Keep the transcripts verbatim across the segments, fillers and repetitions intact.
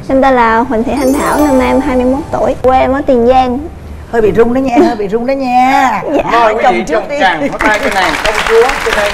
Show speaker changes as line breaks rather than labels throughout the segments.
Em tên là Huỳnh Thị Thanh Thảo, năm nay em hai mươi mốt tuổi, quê em ở Tiền Giang.
Hơi bị rung đó nha, hơi bị rung đó nha.
Dạ.
Mời quý vị trong tràng pháo tay cho nàng công chúa trên đây.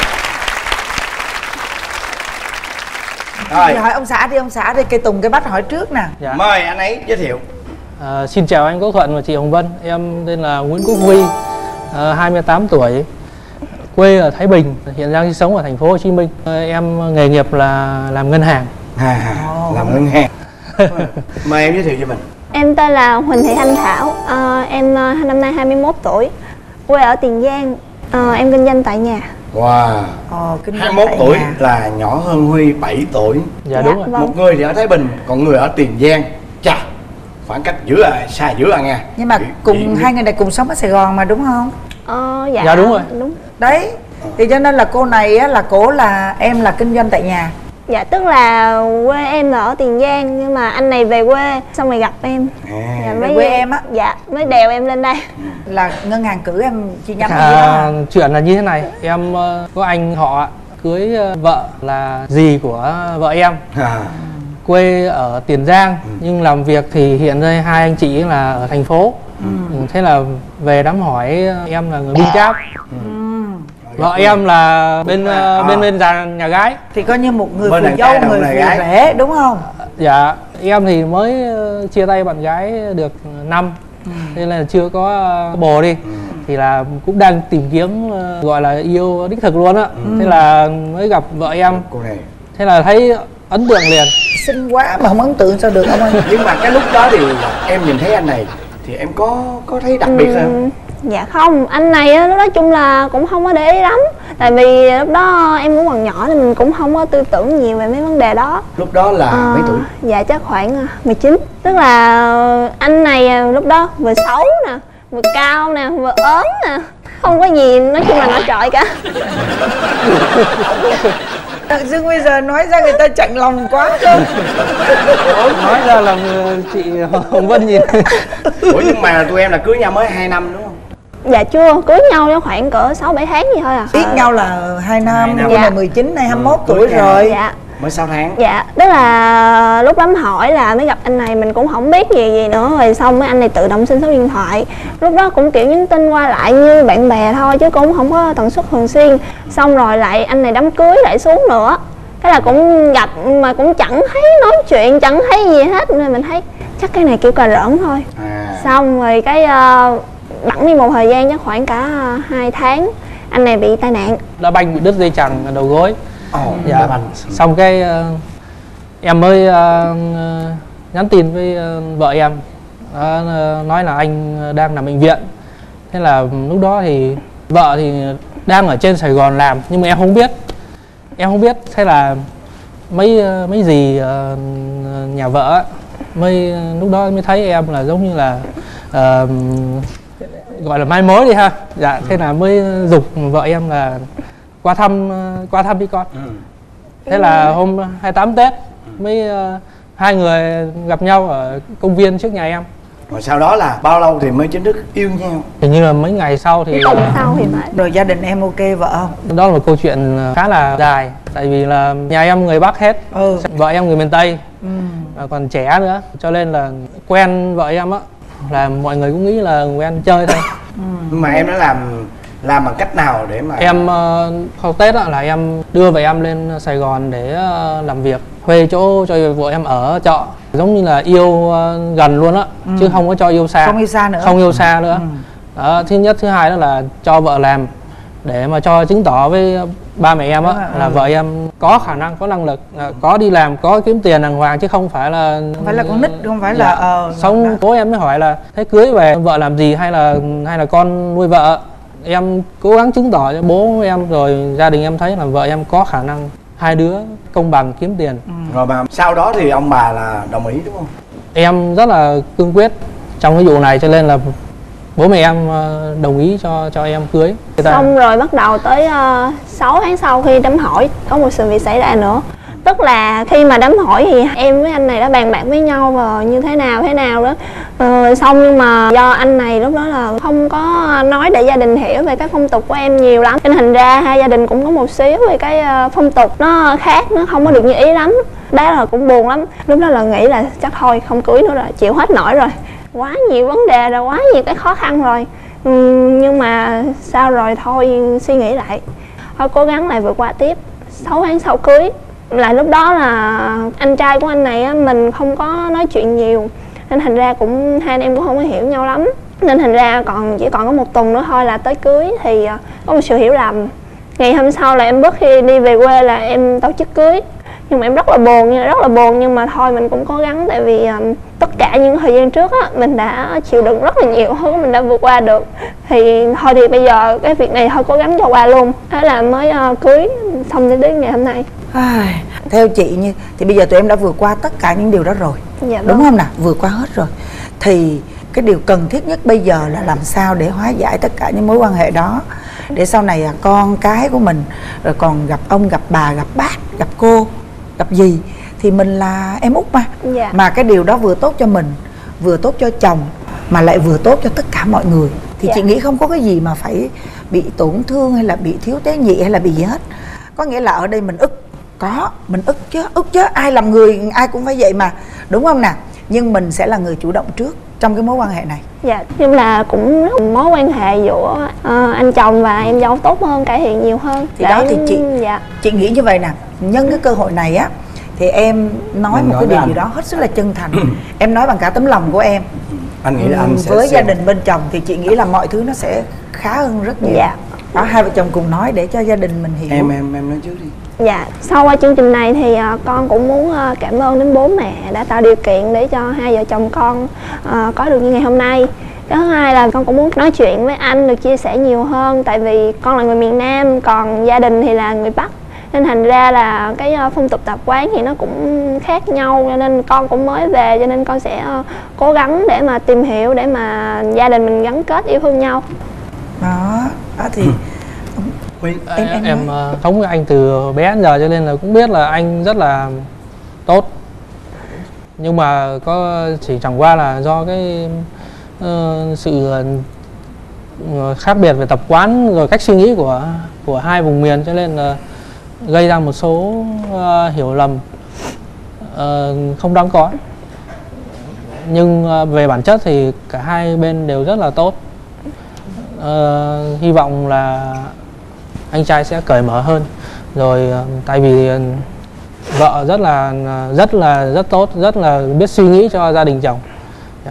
Rồi hỏi ông xã đi, ông xã đi, cây tùng cây bách hỏi trước nè.
Dạ.
Mời anh ấy giới thiệu.
À, xin chào anh Quốc Thuận và chị Hồng Vân. Em tên là Nguyễn Quốc Huy, à, hai mươi tám tuổi, quê ở Thái Bình, hiện đang sinh sống ở thành phố Hồ Chí Minh. À, em nghề nghiệp là làm ngân hàng.
À, làm ngân hàng. Mời em giới thiệu cho mình.
Em tên là Huỳnh Thị Thanh Thảo, à, em năm nay hai mươi mốt tuổi, quê ở Tiền Giang, à, em kinh doanh tại nhà.
Wow.
Ồ, kinh
hai mươi mốt tuổi
nhà.
là nhỏ hơn Huy bảy tuổi.
Dạ, đúng rồi.
Vâng.
Một người thì ở Thái Bình, còn người ở Tiền Giang. Chà, khoảng cách giữa là xa giữa à nghe.
Nhưng mà
Chị-
cùng
chị-
hai người này cùng sống ở Sài Gòn mà đúng không?
Ờ, dạ.
Dạ, đúng rồi.
Đúng.
Đấy, thì cho nên là cô này á, là cổ là em là kinh doanh tại nhà.
Dạ, tức là quê em là ở Tiền Giang, nhưng mà anh này về quê xong rồi gặp em.
À.
Dạ,
Về quê em á?
Dạ, mới đèo em lên đây.
Là ngân hàng cử em chi nhánh hay gì đó
À,
hả?
chuyện là như thế này, em ờ, có anh họ cưới ờ, vợ là dì của vợ em,
À.
quê ở Tiền Giang, nhưng làm việc thì hiện nay hai anh chị là ở thành phố. Ừ. Thế là về đám hỏi em là người Binh Cháp, vợ em là bên ờ, bên bên nhà, nhà gái.
Thì coi như một người
Bên
phụ
đàn
dâu,
trai, đồng
người
đàn
phụ
gái.
rể đúng không?
Dạ, em thì mới ờ, chia tay bạn gái được năm, nên là chưa có ờ, bồ đi, thì là cũng đang tìm kiếm ờ, gọi là yêu đích thực luôn á. Thế là mới gặp vợ em,
Cô này.
thế là thấy ấn tượng liền.
Xinh quá mà không ấn tượng sao được ông ơi.
Nhưng mà cái lúc đó thì em nhìn thấy anh này thì em có có thấy đặc biệt không?
Dạ không, anh này á, nói chung là cũng không có để ý lắm. Tại vì lúc đó em cũng còn nhỏ nên mình cũng không có tư tưởng nhiều về mấy vấn đề đó.
Lúc đó là
Ờ,
mấy tuổi?
Dạ chắc khoảng mười chín. Tức là anh này lúc đó vừa xấu nè, vừa cao nè, vừa ốm nè, không có gì nói chung là nổi trội cả.
Tự dưng bây giờ nói ra người ta chạnh lòng quá cơ.
Nói ra là chị Hồng Vân nhìn.
Ủa nhưng mà tụi em là cưới nhau mới hai năm đúng không?
Dạ chưa, cưới nhau cho khoảng cỡ sáu bảy tháng gì thôi à.
Biết nhau là hai năm,
Hai năm.
nhưng mà
Dạ.
mười chín này hai mươi mốt
Ừ,
tuổi
tuổi nào?
rồi.
Dạ.
Mới sáu tháng.
Dạ, tức là lúc đám hỏi là mới gặp anh này, mình cũng không biết gì gì nữa. Rồi xong mấy anh này tự động xin số điện thoại. Lúc đó cũng kiểu nhắn tin qua lại như bạn bè thôi, chứ cũng không có tần suất thường xuyên. Xong rồi lại anh này đám cưới lại xuống nữa. Thế là cũng gặp mà cũng chẳng thấy nói chuyện, chẳng thấy gì hết. Nên mình thấy chắc cái này kiểu cà rỡn thôi.
À.
Xong rồi cái uh, bẵng đi một thời gian chắc khoảng cả uh, hai tháng, anh này bị tai nạn.
Đã banh bị đứt dây chằng ở đầu gối.
Ồ,
Dạ.
anh.
Xong cái ờ, em mới ờ, nhắn tin với ờ, vợ em, ờ, nói là anh đang nằm bệnh viện. Thế là lúc đó thì vợ thì đang ở trên Sài Gòn làm, nhưng mà em không biết, em không biết. Thế là mấy ờ, mấy dì ờ, nhà vợ á, mới lúc đó mới thấy em là giống như là ờ, gọi là mai mối đi ha. Dạ, thế là mới giục vợ em là qua thăm qua thăm đi con.
Ừ.
Thế là hôm hai mươi tám Tết mới uh, hai người gặp nhau ở công viên trước nhà em.
Rồi sau đó là bao lâu thì mới chính thức yêu nhau?
Hình như là mấy ngày sau thì
Tuần sau thì phải.
Rồi gia đình em ok vợ không?
đó là một câu chuyện khá là dài, tại vì là nhà em người Bắc hết,
Ừ.
vợ em người miền Tây,
Ừ.
và còn trẻ nữa, cho nên là quen vợ em á là mọi người cũng nghĩ là quen chơi thôi.
Nhưng mà em đã làm làm bằng cách nào để mà
Em uh, sau Tết á, là em đưa vợ em lên Sài Gòn để uh, làm việc, thuê chỗ cho vợ em ở trọ, giống như là yêu uh, gần luôn á,
Ừ.
chứ không có cho yêu xa.
Không yêu xa nữa.
Không yêu xa nữa.
Ừ.
Đó, thứ nhất, thứ hai đó là cho vợ làm để mà cho chứng tỏ với ba mẹ em á
Đúng rồi,
là
ừ.
vợ em có khả năng, có năng lực, là có đi làm, có kiếm tiền đàng hoàng, chứ không phải là
Không phải là con nít, không phải là
Dạ.
ờ
Xong
đó.
bố em mới hỏi là thế cưới về vợ làm gì, hay là hay là con nuôi vợ. Em cố gắng chứng tỏ cho bố em rồi gia đình em thấy là vợ em có khả năng, hai đứa công bằng kiếm tiền.
Ừ.
rồi mà sau đó thì ông bà là đồng ý đúng không?
Em rất là cương quyết trong cái vụ này, cho nên là bố mẹ em ờ, đồng ý cho cho em cưới. Người ta-
Xong rồi bắt đầu tới uh, sáu tháng sau khi đám hỏi có một sự việc xảy ra nữa. Tức là khi mà đám hỏi thì em với anh này đã bàn bạc với nhau và như thế nào thế nào đó. Ờ, xong nhưng mà do anh này lúc đó là không có nói để gia đình hiểu về cái phong tục của em nhiều lắm, cho nên thành ra hai gia đình cũng có một xíu về cái uh, phong tục nó khác, nó không có được như ý lắm. bác là cũng buồn lắm. Lúc đó là nghĩ là chắc thôi không cưới nữa rồi, chịu hết nổi rồi, quá nhiều vấn đề rồi, quá nhiều cái khó khăn rồi. ừ, Nhưng mà sao rồi thôi suy nghĩ lại, thôi cố gắng lại vượt qua tiếp. Sáu tháng sau cưới, là lúc đó là anh trai của anh này á, mình không có nói chuyện nhiều nên thành ra cũng hai anh em cũng không có hiểu nhau lắm, nên thành ra còn chỉ còn có một tuần nữa thôi là tới cưới thì có một sự hiểu lầm. Ngày hôm sau là em bước khi đi về quê là em tổ chức cưới, nhưng mà em rất là buồn nha, rất là buồn nhưng mà thôi mình cũng cố gắng, tại vì um, tất cả những thời gian trước á mình đã chịu đựng rất là nhiều thứ, mình đã vượt qua được, thì thôi thì bây giờ cái việc này thôi cố gắng cho qua luôn, thế là mới uh, cưới xong đến đến ngày hôm nay.
Ai, theo chị như thì bây giờ tụi em đã vượt qua tất cả những điều đó rồi,
Dạ
đúng
vâng.
không nào? Vượt qua hết rồi thì cái điều cần thiết nhất bây giờ là làm sao để hóa giải tất cả những mối quan hệ đó, để sau này à, con cái của mình rồi còn gặp ông, gặp bà, gặp bác, gặp cô, gặp dì thì mình là em út mà.
Dạ.
Mà cái điều đó vừa tốt cho mình, vừa tốt cho chồng, mà lại vừa tốt cho tất cả mọi người. Thì
Dạ.
chị nghĩ không có cái gì mà phải bị tổn thương hay là bị thiếu tế nhị hay là bị gì hết. Có nghĩa là ở đây mình ức, có mình ức chứ, ức chứ, ai làm người ai cũng phải vậy mà, đúng không nào? Nhưng mình sẽ là người chủ động trước trong cái mối quan hệ này.
Dạ, nhưng là cũng rất mối quan hệ giữa uh, anh chồng và em dâu tốt hơn, cải thiện nhiều hơn.
Thì đó thì chị
dạ.
chị nghĩ như vậy nè, nhân cái cơ hội này á thì em nói
Mình
một
nói
cái
với
điều
anh.
gì đó hết sức là chân thành. Em nói bằng cả tấm lòng của em.
Anh nghĩ là anh sẽ
với
xem.
gia đình bên chồng thì chị nghĩ là mọi thứ nó sẽ khá hơn rất nhiều.
Dạ.
Đó, hai vợ chồng cùng nói để cho gia đình mình hiểu.
Em em em nói trước đi.
Dạ, sau qua chương trình này thì uh, con cũng muốn uh, cảm ơn đến bố mẹ đã tạo điều kiện để cho hai vợ chồng con uh, có được như ngày hôm nay. Cái thứ hai là con cũng muốn nói chuyện với anh, được chia sẻ nhiều hơn, tại vì con là người miền Nam, còn gia đình thì là người Bắc, nên thành ra là cái uh, phong tục tập quán thì nó cũng khác nhau, cho nên con cũng mới về, cho nên con sẽ uh, cố gắng để mà tìm hiểu, để mà gia đình mình gắn kết yêu thương nhau.
Đó, đó thì
Huy,
Em-
em
em
em ờ, sống với anh từ bé đến giờ cho nên là cũng biết là anh rất là tốt, nhưng mà có chỉ chẳng qua là do cái ờ, sự ờ, khác biệt về tập quán rồi cách suy nghĩ của của hai vùng miền, cho nên là gây ra một số ờ, hiểu lầm ờ, không đáng có. Nhưng ờ, về bản chất thì cả hai bên đều rất là tốt. Ờ, hy vọng là anh trai sẽ cởi mở hơn rồi, ờ, tại vì ờ, vợ rất là rất là rất tốt, rất là biết suy nghĩ cho gia đình chồng. Dạ.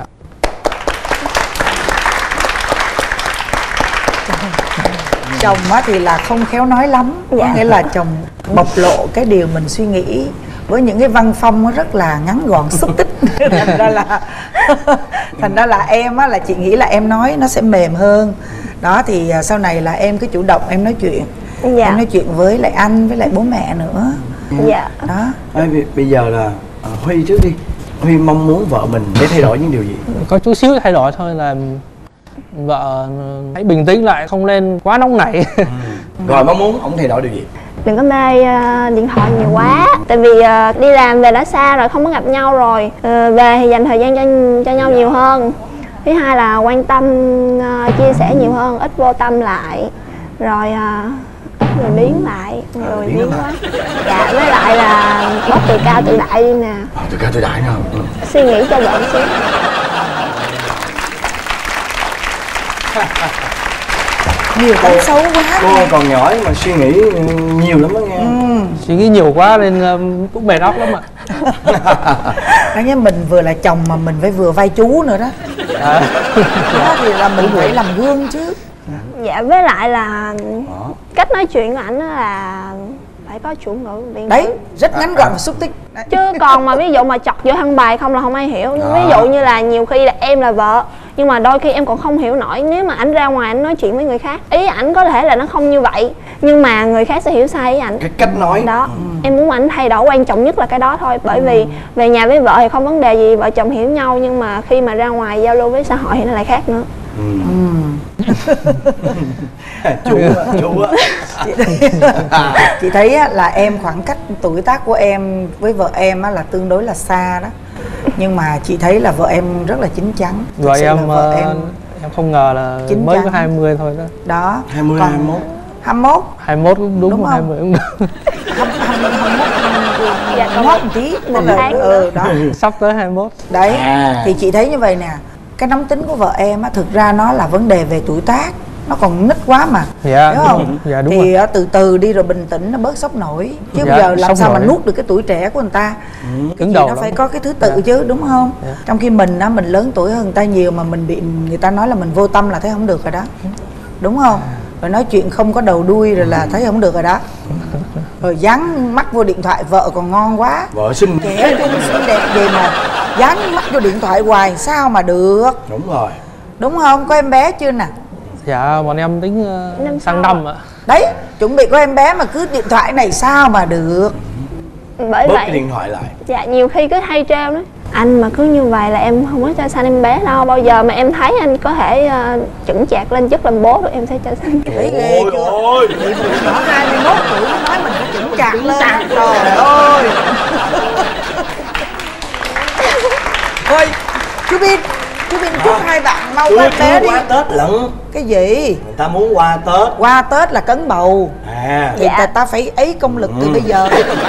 chồng á thì là không khéo nói lắm, có
Dạ.
nghĩa là chồng bộc lộ cái điều mình suy nghĩ với những cái văn phong nó rất là ngắn gọn xúc tích. thành ra là thành ra là em á là chị nghĩ là em nói nó sẽ mềm hơn. Đó thì à, sau này là em cứ chủ động em nói chuyện.
Dạ.
Em nói chuyện với lại anh với lại bố mẹ nữa.
Dạ.
Đó.
Ê, bây- bây giờ là ờ, Huy trước đi. Huy mong muốn vợ mình để thay đổi những điều gì?
Có chút xíu thay đổi thôi là vợ hãy bình tĩnh lại, không nên quá nóng nảy.
Rồi mong muốn ông thay đổi điều gì?
Đừng có mê uh, điện thoại nhiều quá, tại vì uh, đi làm về đã xa rồi, không có gặp nhau rồi, uh, về thì dành thời gian cho cho nhau nhiều hơn. Thứ hai là quan tâm, uh, chia sẻ nhiều hơn, ít vô tâm lại, rồi uh, ít người biến lại, người
biến
biến
lại.
quá. Dạ, với lại là bớt tự cao tự đại đi nè,
À, từ ca từ đại nữa. Ừ.
suy nghĩ cho vợ xíu.
Nhiều cái xấu quá.
Cô còn nhỏ mà suy nghĩ ừ, nhiều lắm đó nghe.
Suy nghĩ nhiều quá nên ờ, cũng mệt óc lắm ạ.
Đó nhá, mình vừa là chồng mà mình phải vừa vai chú nữa đó.
À.
Đó thì là mình phải làm gương chứ.
Dạ, với lại là
Đó.
cách nói chuyện của ảnh đó là phải có chủ ngữ, biện
Đấy,
ngữ.
rất ngắn gọn và xúc tích. Đấy.
Chứ còn mà ví dụ mà chọc vô thăng bài không là không ai hiểu.
Đó.
Ví dụ như là nhiều khi là em là vợ, nhưng mà đôi khi em còn không hiểu nổi nếu mà ảnh ra ngoài ảnh nói chuyện với người khác, ý ảnh có thể là nó không như vậy nhưng mà người khác sẽ hiểu sai ý ảnh.
Cái cách nói.
Đó, em muốn ảnh thay đổi, quan trọng nhất là cái đó thôi. Bởi vì về nhà với vợ thì không vấn đề gì, vợ chồng hiểu nhau, nhưng mà khi mà ra ngoài giao lưu với xã hội thì nó lại khác nữa.
Ừ.
Ừ.
Chú á, chú á.
chị thấy, chị thấy á, là em khoảng cách tuổi tác của em với vợ em á, là tương đối là xa đó, nhưng mà chị thấy là vợ em rất là chín chắn. Thực
Vợ
sự là
em,
vợ
ờ,
em
em không ngờ là
chín
mới
chắn.
có hai mươi thôi đó.
đó
hai mươi,
còn
hai mươi mốt.
hai mươi mốt
hai mươi mốt cũng đúng,
Đúng
hai mươi cũng đúng.
hai mươi mốt
Dạ,
còn ngót một tí nên là ừ đó.
Sắp tới hai mươi mốt.
Đấy,
À.
thì chị thấy như vậy nè, cái nóng tính của vợ em á, thực ra nó là vấn đề về tuổi tác, nó còn nít quá mà.
Dạ,
đúng không?
dạ, đúng
thì
rồi.
từ từ đi rồi bình tĩnh nó bớt sốc nổi. Chứ
Dạ,
bây giờ làm
sốc
sao mà
nổi.
nuốt được cái tuổi trẻ của người ta.
Ừ.
Cái
Cứng
gì
đầu
nó
lắm.
phải có cái thứ tự
Dạ.
chứ, đúng không?
Dạ.
Trong khi mình á, mình lớn tuổi hơn người ta nhiều mà mình bị người ta nói là mình vô tâm là thấy không được rồi đó. Đúng không? Rồi nói chuyện không có đầu đuôi rồi là thấy không được rồi đó. Rồi dán mắt vô điện thoại, vợ còn ngon quá,
Vợ xinh.
trẻ trung xinh đẹp gì mà dán mắt vô điện thoại hoài sao mà được.
Đúng rồi.
Đúng không? Có em bé chưa nè?
Dạ, bọn em tính
Năm
uh, sang
sau.
năm ạ.
Đấy, chuẩn bị có em bé mà cứ điện thoại này sao mà được.
Bởi
Bớt
vậy
cái điện thoại lại.
dạ nhiều khi cứ hay trêu đó, anh mà cứ như vậy là em không có cho sanh em bé đâu, bao giờ mà em thấy anh có thể uh, chững chạc lên chức làm bố rồi em sẽ cho sanh.
Thấy ghê
Ôi
chưa?
ôi.
Chị một nhỏ hai mươi mốt tuổi nó nói mình phải chững chạc lên. Trời ơi. Thôi, chú Bin, chú Bin chúc hai bạn mau có
Chưa
em bé
chưa
đi.
qua Tết lận.
Cái gì?
Người ta muốn qua Tết.
Qua Tết là cấn bầu.
À.
Thì
Dạ.
ta, ta phải ấy công lực từ
Ừ.
bây giờ.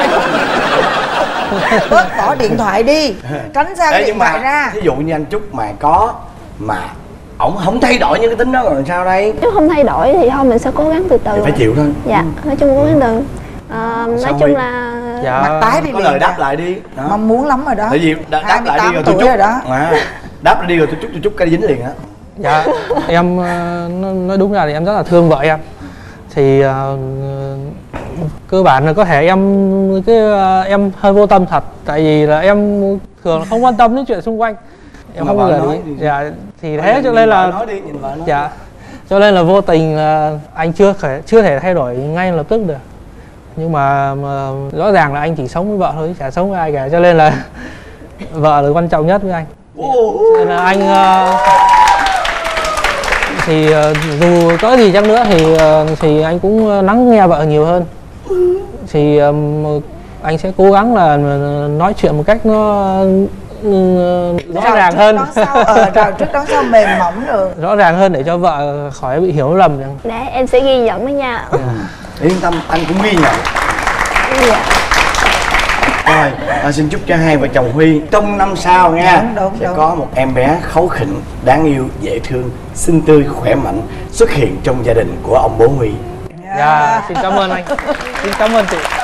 Bớt bỏ điện thoại đi, tránh xa cái
Ê,
điện
nhưng mà
thoại ra.
ví dụ như anh Trúc mà có mà ổng không thay đổi những cái tính đó rồi sao đây?
Nếu không thay đổi thì thôi mình sẽ cố gắng từ từ.
Thì phải chịu thôi.
Dạ, nói chung cố gắng từ. Ờ, nói
Xong
chung
đi.
là
Dạ.
Mặt tái đi
Có
liền
lời đáp
nè.
lại đi đó.
Mong muốn lắm rồi đó.
Tại vì đá- đáp lại đi rồi tôi
tuổi
chúc
rồi đó.
à, đáp lại đi rồi tôi chúc tôi chúc cái dính liền á.
Dạ, em uh, nói nói đúng ra thì em rất là thương vợ em. Thì uh, cơ bản là có thể em cái uh, em hơi vô tâm thật, tại vì là em thường là không quan tâm đến chuyện xung quanh, em
Mà
không
vợ
bao giờ
nói
đi.
thì-
Dạ, thì
Thôi
thế
nhìn-
cho
nhìn
nên
vợ
là
nói đi, nhìn vợ nói.
dạ, cho nên là vô tình là anh chưa thể chưa thể thay đổi ngay lập tức được. Nhưng mà, mà rõ ràng là anh chỉ sống với vợ thôi, chả sống với ai cả, cho nên là vợ là quan trọng nhất với anh.
Ô,
Cho nên là anh uh, thì uh, dù có gì chăng nữa thì uh, thì anh cũng uh, lắng nghe vợ nhiều hơn. Thì um, anh sẽ cố gắng là nói chuyện một cách nó uh, rõ
Rào
ràng
trước
hơn,
đón sau, ờ, rào trước đón sau mềm mỏng rồi.
rõ ràng hơn để cho vợ khỏi bị hiểu lầm.
để em sẽ ghi nhận đó nha.
yên tâm anh cũng ghi nhận.
Dạ.
Rồi, à, xin chúc cho hai vợ chồng Huy trong năm sau nha
Đúng, đúng,
sẽ
đúng.
có một em bé kháu khỉnh, đáng yêu, dễ thương, xinh tươi, khỏe mạnh xuất hiện trong gia đình của ông bố Huy.
Dạ, xin cảm ơn anh, xin cảm ơn chị.